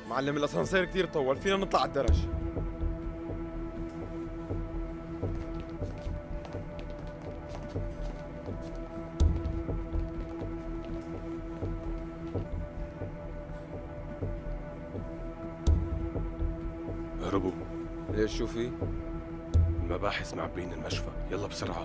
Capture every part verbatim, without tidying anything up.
معلم الاسانسير كثير طول، فينا نطلع على الدرج. هربوا. ليش شو في؟ المباحث معبين المشفى، يلا بسرعة.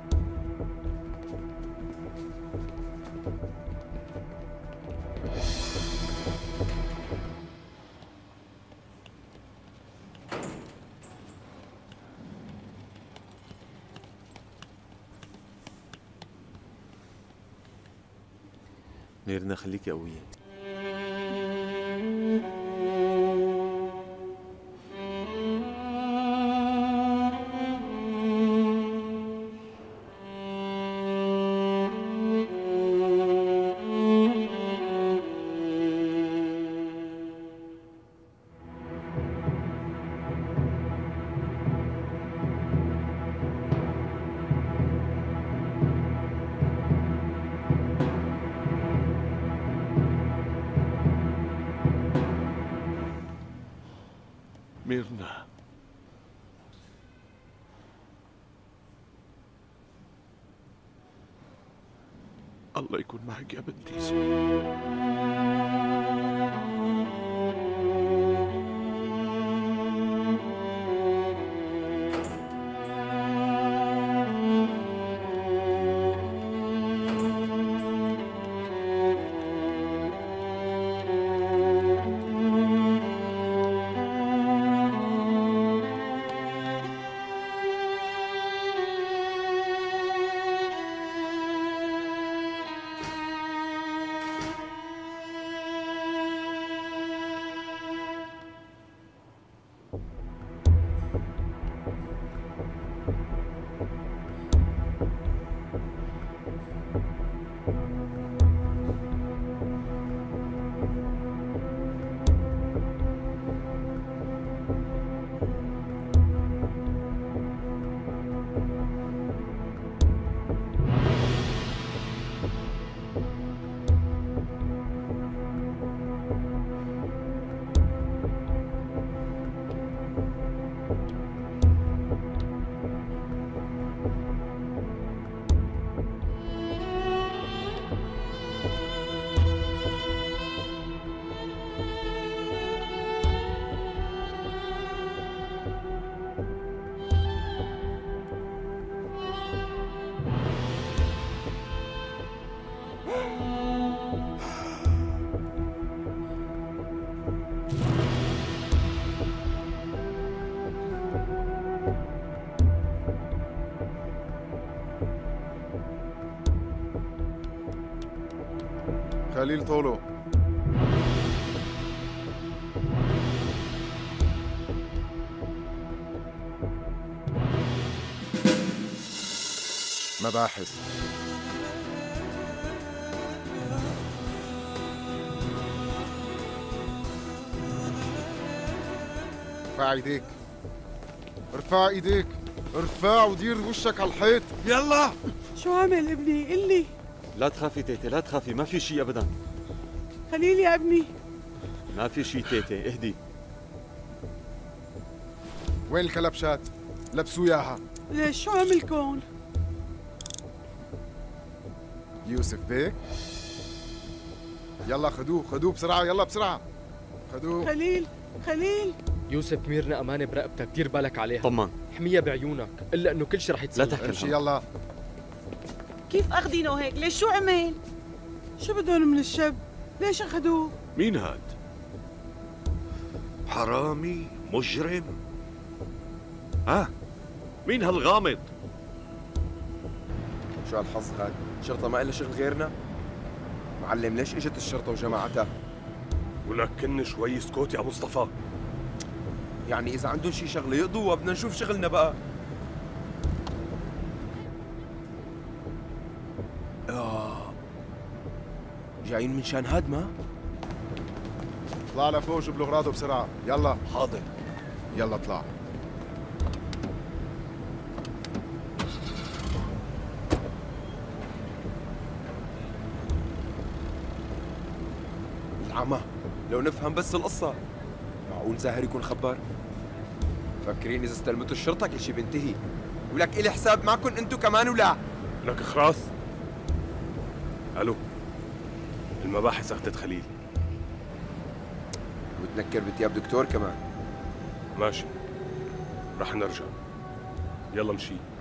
ميرنا خليكي قوية. ميرنا، الله يكون معك يا بنتي. خليل طولو. مباحث. ارفع ايديك، ارفع ايديك، ارفع ودير وشك على الحيط. يلا. شو عمل ابني؟ قلي. لا تخافي تيتي، لا تخافي، ما في شيء ابدا. خليل يا ابني. ما في شيء تيتي، اهدي. وين الكلبشات؟ لبسوا اياها. ليش شو عملكن؟ يوسف بيك. يلا خدوه خدوه بسرعة، يلا بسرعة خدوه. خليل خليل. يوسف ميرنا أمانة برقبتك، دير بالك عليها. طمن. احميها بعيونك، إلا إنه كل شيء رح يتصير. لا تحكي. امشي يلا. كيف أخذينه هيك؟ ليش شو عمل؟ شو بدهم من الشاب؟ ليش أخذوه؟ مين هاد؟ حرامي؟ مجرم؟ ها؟ مين هالغامض؟ شو هالحظ هاد؟ الشرطة ما إلها شغل غيرنا؟ معلم ليش اجت الشرطة وجماعتها؟ ولكن شوي اسكت يا مصطفى. يعني إذا عندهم شي شغلة يقضوا وبدنا نشوف شغلنا بقى. آه جايين من شان هدمة؟ اطلع لفوق جيب له اغراضه بسرعة، يلا. حاضر. يلا اطلع. العمى لو نفهم بس القصة. معقول زاهر يكون خبر؟ فكرين اذا استلمتوا الشرطه كل شيء بينتهي. ولك الي حساب معكم انتم كمان ولا؟ لك خلاص. الو، المباحث اخذت خليل. وتنكر بتياب دكتور كمان. ماشي، رح نرجع. يلا مشي.